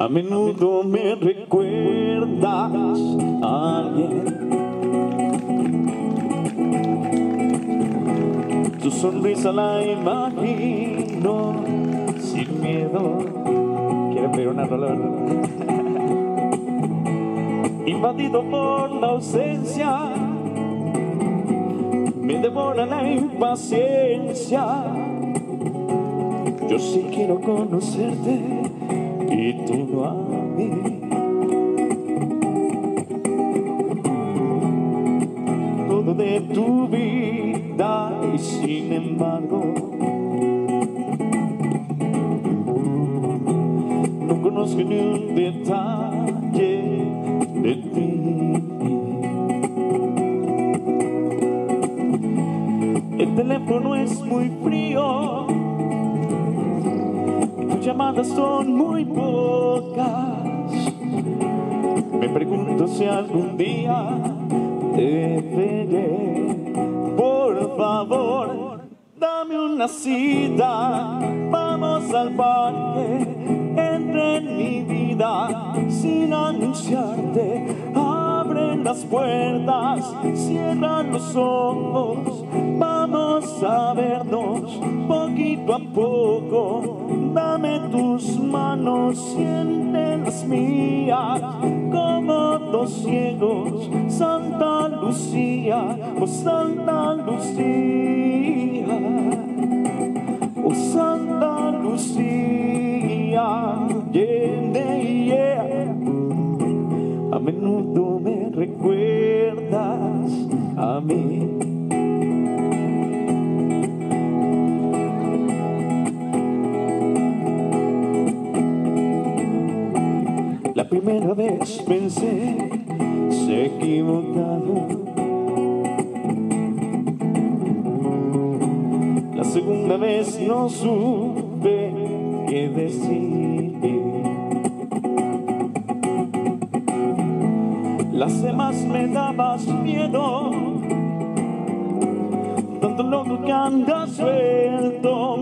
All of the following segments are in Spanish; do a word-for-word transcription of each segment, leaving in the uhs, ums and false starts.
A menudo me recuerdas a alguien. Tu sonrisa la imagino sin miedo. ¿Quieren ver una rola? Invadido por la ausencia, me devora la impaciencia. Yo sí quiero conocerte y tú no a mí. Todo de tu vida y sin embargo no conozco ni un detalle de ti. El teléfono es muy frío, tus llamadas son muy pocas. Me pregunto si algún día te veré. Por favor, dame una cita, vamos al parque. Entra en mi vida sin anunciarte. Abre las puertas, cierra los ojos. Vamos a vernos poquito a poco. Dame tus manos, siente las mías, como dos ciegos. Santa Lucía, oh Santa Lucía, oh Santa Lucía, yeah, yeah. A menudo me recuerdas a mí. La primera vez pensé, se he equivocado. La segunda vez no supe qué decir. Las demás me dabas miedo, tanto loco que andas suelto.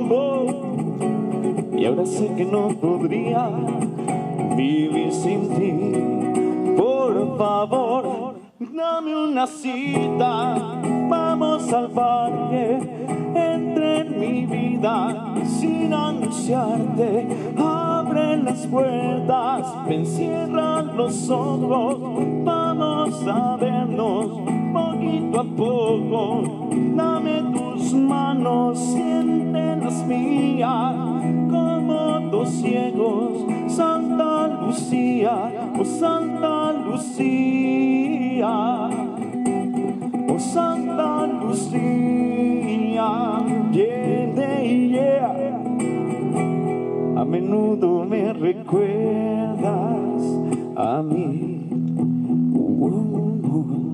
Y ahora sé que no podría vivir sin ti. Por favor, dame una cita, vamos al parque. Entra en mi vida sin anunciarte. Abre las puertas, me encierran los ojos. Vamos a vernos poquito a poco. Dame tus manos, siente las mías, como dos ciegos. Santa Lucía, oh Santa Lucía, oh Santa Lucía, yeah, yeah. A menudo me recuerdas a mí. Uh, uh, uh.